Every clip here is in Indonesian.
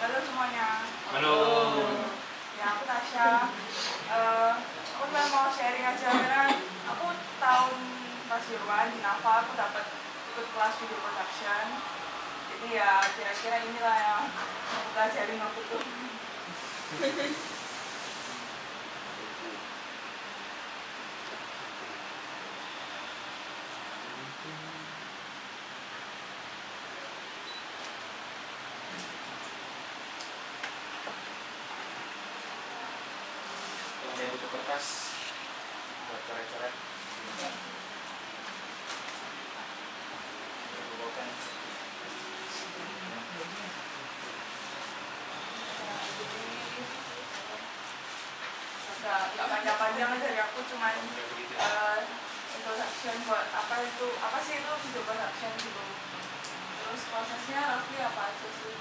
Halo semuanya. Halo. Ya, aku Tasya. Aku cuma mau sharing aja karena aku tahun pas Jerman di Nafa aku dapat ikut kelas video production. Jadi ya kira-kira inilah yang aku pelajarin waktu itu. Yang butuh kertas buat coret-coret. Nggak panjang-panjang dari aku cuman introduction buat apa sih itu video production gitu. Terus prosesnya Raffi apa aja sih?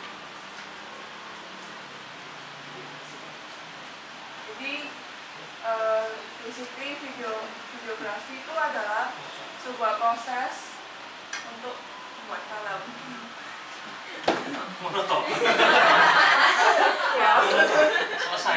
Jadi basically videografi itu adalah sebuah proses untuk membuat film. Monoton. Ya, Selesai.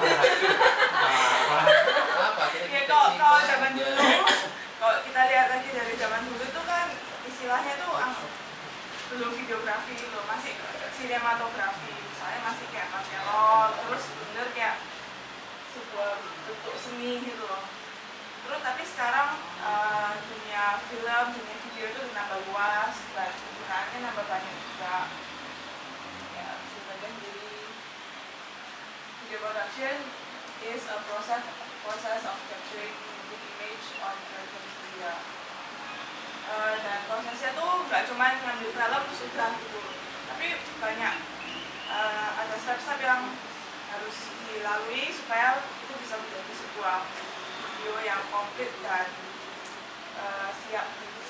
ya kalau zaman dulu, kalau kita lihat lagi dari zaman dulu itu kan istilahnya tuh belum videografi itu masih sinematografi, misalnya masih kayak pakai roll, terus bener kayak sebuah bentuk seni gitu loh. Terus tapi sekarang dunia film, dunia video itu nambah luas dan penggunaannya nambah banyak juga. Ya, sebagian jadi video production is a process of capturing the image on certain media. Dan prosesnya tuh nggak cuma ngambil film terus udah gitu, tapi banyak ada step-step yang harus dilalui supaya itu bisa menjadi sebuah video yang komplit dan siap.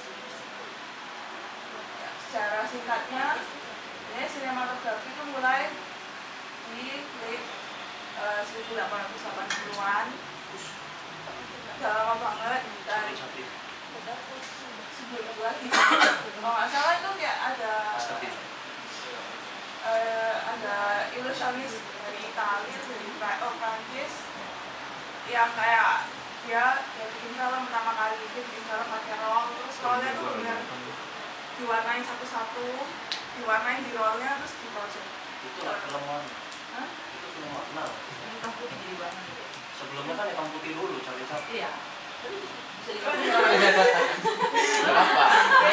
Ya, secara singkatnya, ini sinematografi itu mulai di late 1880-an, udah lama banget. Dan sebelum lagi, kalau nggak salah itu kayak ada ilusionis dari Italia, dari Prancis yang kayak dia bikin film pertama kali, dia bikin film pakai roll, terus rollnya tuh bener diwarnain satu-satu, diwarnain di rollnya terus di project. Itu nggak film warna? Hah? Itu film warna. Hitam putih jadi warna. Sebelumnya kan hitam putih dulu, cabai-cabai. Iya. Bisa Kenapa?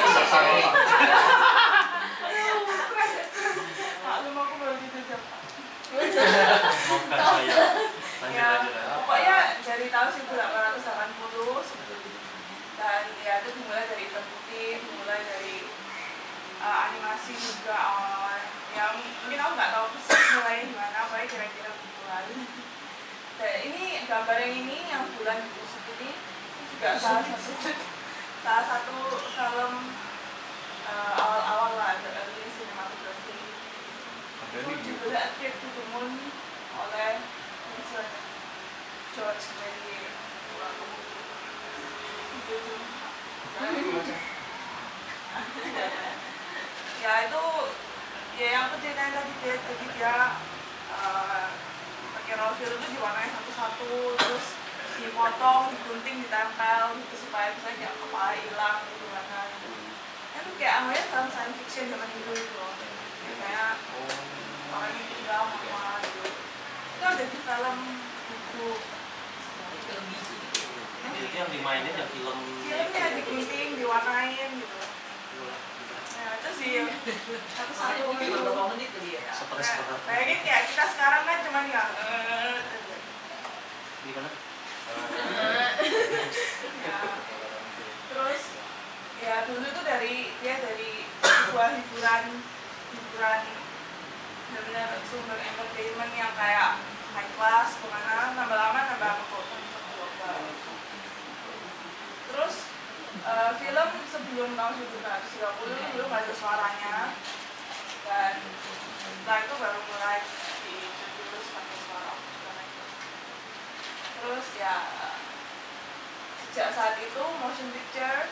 Maklum aku baru dijajak. Maafkan saya. Ya, pokoknya dari tahun 1880 dan ya itu dimulai dari hitam putih, dimulai dari animasi juga awal-awal. Ya mungkin aku nggak tahu persis mulai gimana, pokoknya kira-kira begituan. Dan ini gambar yang ini yang bulan busuk ini juga salah satu film awal-awal lah, early cinematography. Itu judulnya A Trip to the Moon oleh George dari ya itu ya yang aku ceritain tadi dia pakai roll film itu diwarnai satu-satu, terus dipotong, digunting, ditempel gitu supaya bisa kayak kepala hilang gitu warna gitu. Itu kayak awalnya film science fiction zaman dulu gitu loh, kayak orang yang tinggal apa gitu. Itu ada di film buku. Itu yang dimainin ya Filmnya digunting, diwarnain gitu. Nah itu sih satu-satu gitu. berapa menit tadi ya? Stres banget. Bayangin kayak kita sekarang kan cuma ya Gimana? ya. Terus ya dulu tuh dari sebuah hiburan benar-benar sumber entertainment yang kayak high class, kemana nambah lama nambah global. Terus film sebelum tahun 1930 belum ada suaranya, dan setelah itu baru mulai diintroduce pakai suara. Terus ya sejak saat itu motion picture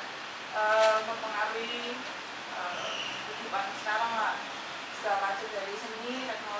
mempengaruhi kehidupan sekarang lah. Sudah maju dari seni, teknologi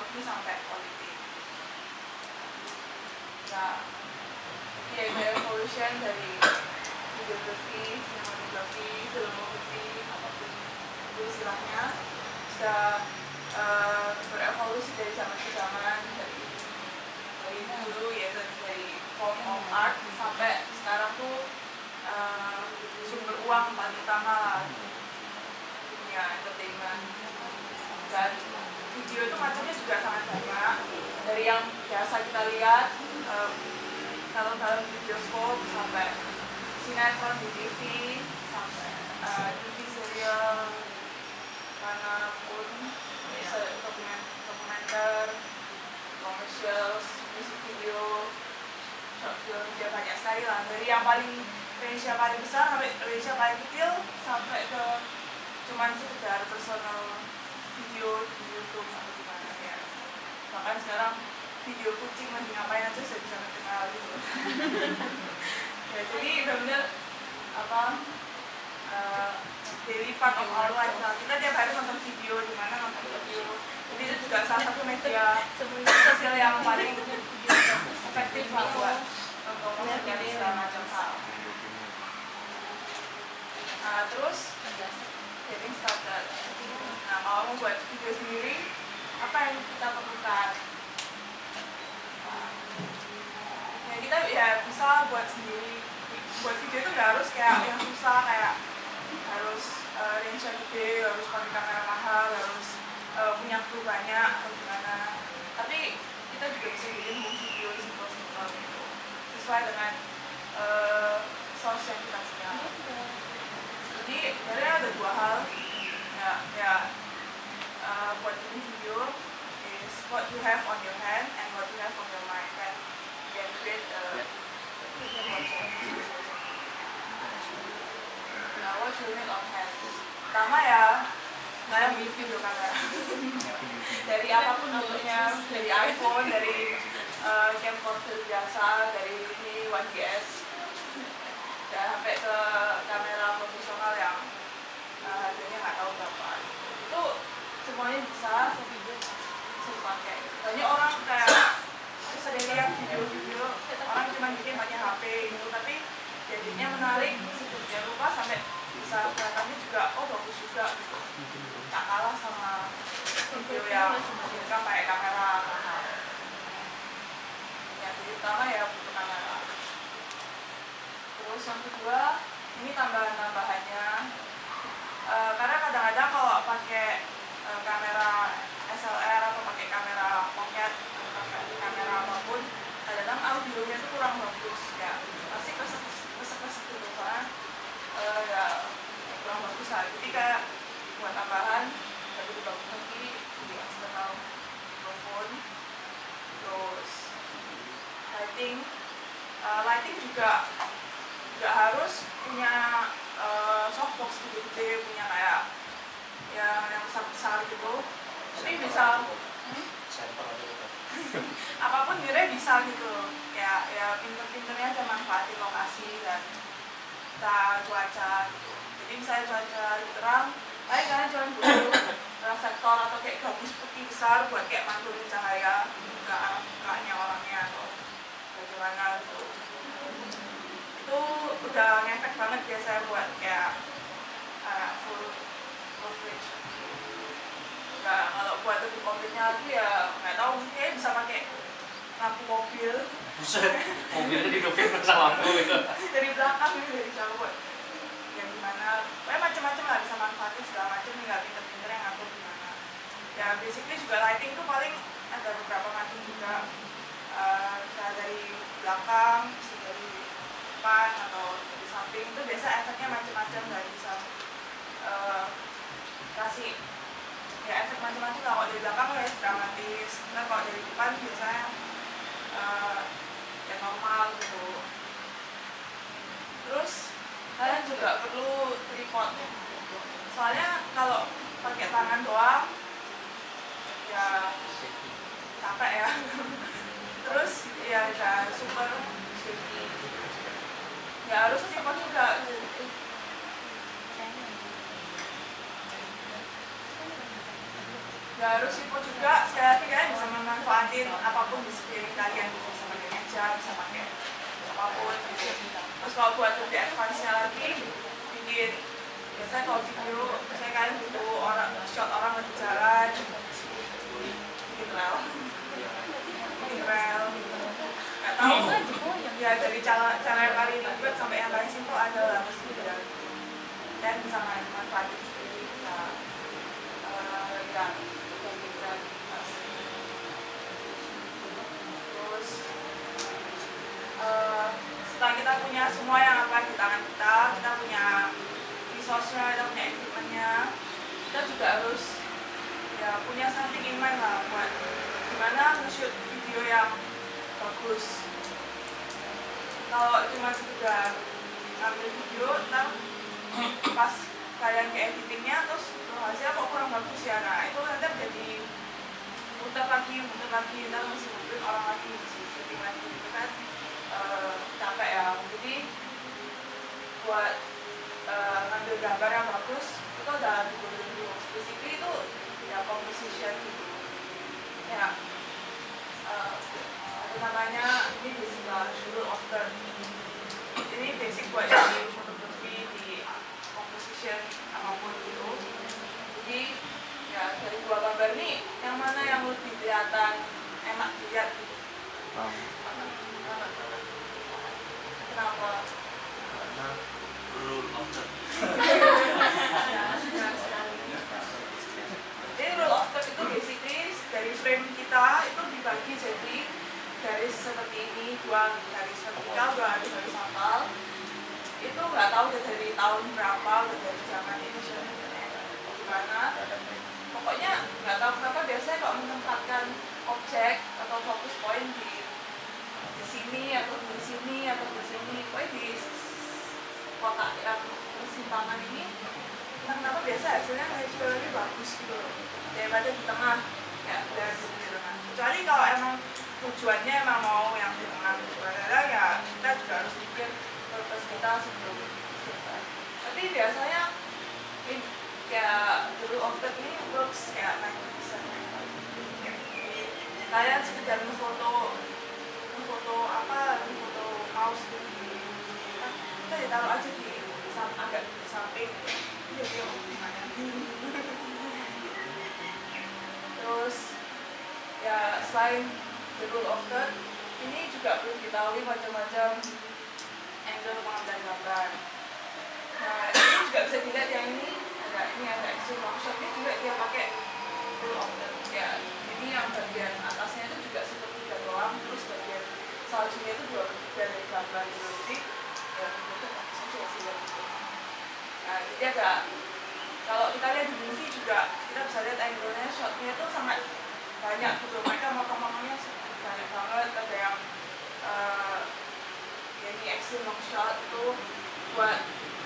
evolution dari videography, cinematography, filmography, apapun itu istilahnya sudah berevolusi dari zaman ke zaman, dari dulu ya dari form of art sampai sekarang tuh sumber uang paling utama lah di dunia entertainment. Dan video itu macamnya juga sangat banyak, dari yang biasa kita lihat film-film di bioskop sampai sinetron di TV sampai TV serial manapun, dokumenter, commercials, music video, short film, ya banyak sekali lah, dari yang paling range yang paling besar sampai range yang paling kecil sampai ke cuman sekedar personal video di YouTube atau gimana ya. Bahkan sekarang video kucing lagi ngapain aja saya bisa kenal gitu. Ya, jadi benar-benar apa daily part of our life lah. Kita tiap hari nonton video, di mana nonton video. Jadi itu juga salah satu media sosial yang paling efektif lah buat untuk mencari segala macam hal. Nah, terus getting started. Nah, kalau mau buat video sendiri, apa yang kita perlukan? Ya kita ya bisa buat sendiri. Buat video itu nggak harus kayak yang susah, kayak harus range yang gede, harus pakai kamera mahal, harus punya kru banyak atau gimana. Tapi kita juga bisa bikin video simpel-simpel gitu, sesuai dengan source yang kita punya. Jadi sebenarnya ada dua hal buat bikin video, is what you have on your hand and what you have on your mind, and you can create a project. Nah, what you need on hand. Pertama ya, saya beli video kamera. Dari apapun bentuknya, dari iPhone, dari camcorder biasa, dari ini 1DS, dan sampai ke kamera profesional yang harganya nggak tahu berapa. Itu semuanya bisa dipakai. Banyak orang kayak sering lihat video-video orang cuma bikin pakai HP itu, tapi jadinya menarik, jangan lupa sampai bisa kelihatannya juga bagus juga gitu. Tak kalah sama video yang direkam pakai kamera mahal. Ya, jadi pertama ya butuh kamera. Terus yang kedua, ini tambahan-tambahannya. Karena kadang-kadang kalau pakai kamera SLR atau pakai kamera pocket atau pakai kamera apapun, kadang-kadang audionya itu kurang bagus ya, pasti kesek-kesek gitu, soalnya ya kurang bagus lah. Jadi kayak buat tambahan lebih bagus lagi di external microphone. Terus lighting juga nggak harus punya softbox gede-gede, punya kayak yang besar-besar gitu. Tapi bisa apapun sebenarnya bisa gitu. Ya pinter-pinternya aja manfaatin lokasi dan cuaca gitu. Jadi misalnya cuaca terang, kalian cuma butuh reflektor atau kayak gabus putih besar buat kayak mantulin cahaya ke arahnya orangnya atau bagaimana gitu. Itu udah ngefek banget biasanya buat kayak full coverage. Nah, kalau buat lebih konkretnya lagi ya nggak tahu, mungkin bisa pakai lampu mobil. Buset, mobilnya didopin sama lampu gitu. Dari belakang ini, dari jauh. Yang gimana, macam-macam lah, bisa manfaatin segala macam, nggak pinter-pinter yang ngatur gimana. Ya basically juga lighting tuh paling ada beberapa macam juga. Bisa dari belakang, bisa dari depan atau dari samping, itu biasa efeknya macam-macam, dari bisa kasih ya efek macam-macam. Kalau dari belakang ya dramatis, nah kalau dari depan biasanya ya normal gitu. Terus kalian juga perlu tripod, soalnya kalau pakai tangan doang ya capek ya. Terus ya super shaky. Ya harus tripod juga. Gak harus tripod juga, sekali lagi kalian bisa memanfaatin apapun di sekeliling kalian, bisa pakai meja, bisa pakai apapun gitu. Terus kalau buat lebih advance-nya lagi, bikin biasanya kalau video, misalnya kalian butuh shot orang lagi jalan, bikin rel, nggak tahu ya dari cara yang kalian buat sampai yang paling simpel adalah mesti ya, dan bisa manfaatin sendiri, bisa terus setelah kita punya semua yang apa di tangan kita punya resource-nya, kita punya equipment-nya, kita juga harus ya punya something in mind lah buat gimana nge-shoot video yang bagus. Kalau cuma sekedar ngambil video, ntar pas kalian ke editingnya terus hasilnya kok kurang bagus ya, nah itu nanti jadi muter lagi, ntar mesti ngumpulin orang lagi, mesti syuting lagi, gitu kan capek ya. Jadi buat ngambil gambar yang bagus itu udah dulu basically itu ya composition gitu ya, itu namanya ini basic lah, rule of third. Ini basic buat jadi fotografi di composition apapun gitu. Jadi ya dari dua gambar ini yang mana yang lebih kelihatan enak dilihat gitu? Kenapa? Karena rule of third. Jadi rule of third itu basically dari frame kita itu dibagi jadi garis seperti ini, dua garis vertikal, dua garis horizontal. Itu nggak tahu udah dari tahun berapa, udah dari zaman ini gimana. Pokoknya nggak tahu kenapa biasanya kalau menempatkan objek atau fokus point di sini atau di sini atau di sini, pokoknya di kotak yang persimpangan ini, kenapa biasa hasilnya lebih bagus gitu daripada di tengah ya, dan di tengah. Kecuali kalau emang tujuannya emang mau yang di tengah sebenarnya ya kita juga harus pikir purpose kita sebelum selesai. Tapi biasanya ini kayak the rule of third ini works kayak 90%. Kalian sekedar ngefoto mouse gitu, kita ditaruh aja di agak di samping jadi gimana. Terus ya selain the rule of third, ini juga perlu diketahui macam-macam angle pengambilan gambar. Nah ini juga bisa dilihat yang ini ada extreme long shot, ini juga dia pakai rule of third ya. Jadi yang bagian atasnya itu juga sepertiga doang, terus bagian selanjutnya itu 2/3 dari gambar itu. Jadi ya itu maksudnya juga sih gitu. Nah jadi agak, kalau kita lihat di movie juga kita bisa lihat angle-nya, shotnya itu sangat banyak gitu. Mereka motong-motongnya banyak banget. Ada yang ini extreme long shot itu buat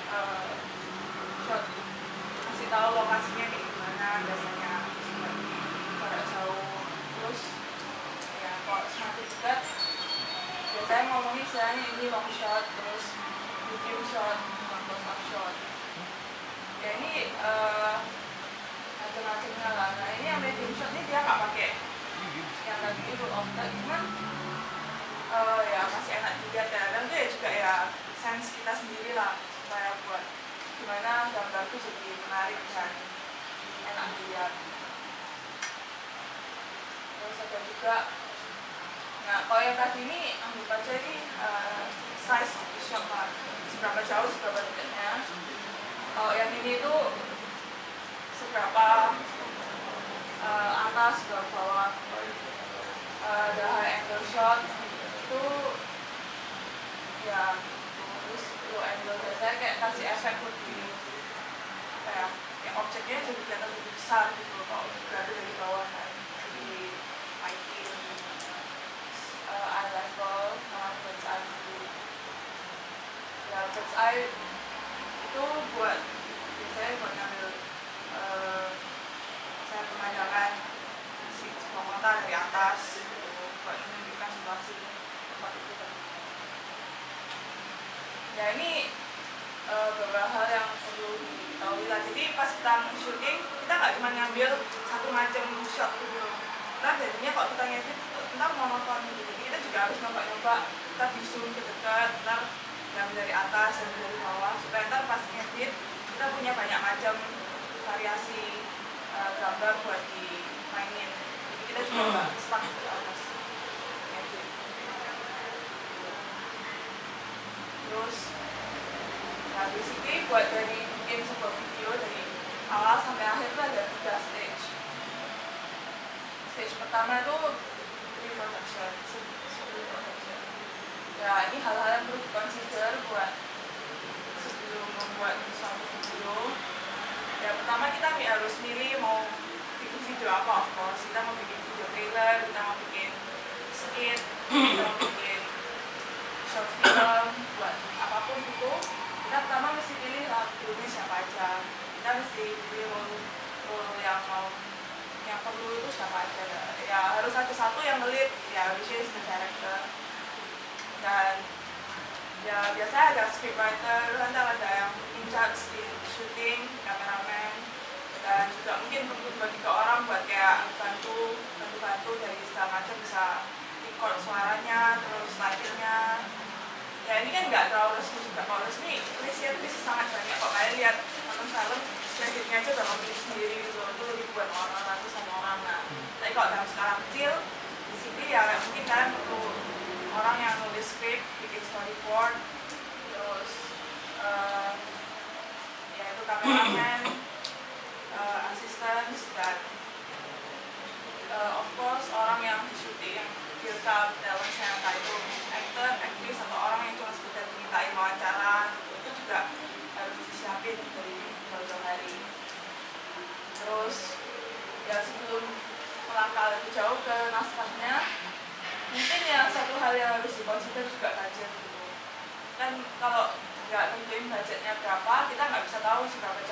shot kasih tahu lokasinya kayak gimana biasanya seperti jarak jauh. Terus ya kalau semakin dekat biasanya ngomongin istilahnya ini long shot, terus medium shot, close up shot. Ya ini macam-macamnya lah. Nah ini yang medium shot ini dia nggak pakai yang tadi rule of third, cuman ya masih enak dilihat ya, dan itu ya juga ya sense kita sendiri lah supaya buat gimana gambar itu jadi menarik dan enak dilihat. Terus ada juga, nah kalau yang tadi ini anggap aja ini size shot lah, seberapa jauh seberapa dekatnya. Kalau yang ini itu seberapa atas seberapa bawah. Ada high angle shot itu ya, terus low angle biasanya kayak kasih efek lebih apa ya, kayak objeknya jadi kelihatan lebih besar gitu kalau berada dari bawah kan, jadi fighting eye level sama bird's eye view. Ya bird's eye itu buat biasanya buat ngambil saya pemandangan si sebuah kota dari atas gitu, buat menunjukkan situasi tempat itu kan. Ya ini beberapa hal yang perlu diketahui lah. Jadi pas kita syuting kita nggak cuma ngambil satu macam shot gitu, ntar jadinya kalau kita ngedit ntar monoton gitu. Jadi kita juga harus nyoba-nyoba, kita di zoom ke dekat, ntar yang dari atas dan dari bawah, supaya ntar pas ngedit kita punya banyak macam variasi gambar buat dimainin. Jadi kita juga nggak stuck di atas ngedit. Terus nah basically buat dari bikin sebuah video dari awal sampai akhir itu ada 3 stage. Stage pertama itu pre-production, sebelum production. Ya ini hal-hal yang perlu diconsider buat sebelum membuat suatu video. Ya pertama kita harus milih mau bikin video apa, of course. Kita mau bikin video trailer, kita mau bikin skit, kita mau bikin short film, buat apapun itu. Kita pertama mesti pilih lagunya siapa aja. Kita mesti pilih role yang perlu itu siapa aja. Ya harus ada satu yang nge-lead, ya which is the director. Dan ya biasanya ada scriptwriter, nanti ada yang in charge di shooting, kameraman, dan juga mungkin perlu 2-3 orang buat kayak bantu dari segala macam, bisa record suaranya, terus lightingnya. Ya ini kan nggak terlalu resmi juga. Kalau resmi, listnya sangat banyak. Kalau kalian lihat nonton film, kreditnya aja udah pilih sendiri gitu, itu ribuan orang, ratusan orang. Nah, tapi kalau dalam skala kecil, di sini ya mungkin kalian perlu orang yang nulis script, bikin storyboard, terus ya itu kameraman, assistant, dan of course orang yang di syuting, yang build-up talent-nya, entah itu actor, aktris, atau orang yang cuma sekedar dimintain wawancara, itu juga harus disiapin dari jauh-jauh hari. Terus ya sebelum melangkah lebih jauh ke naskahnya, mungkin ya satu hal yang harus dikonsider juga budget gitu. Kan kalau nggak nentuin budgetnya berapa, kita nggak bisa tahu seberapa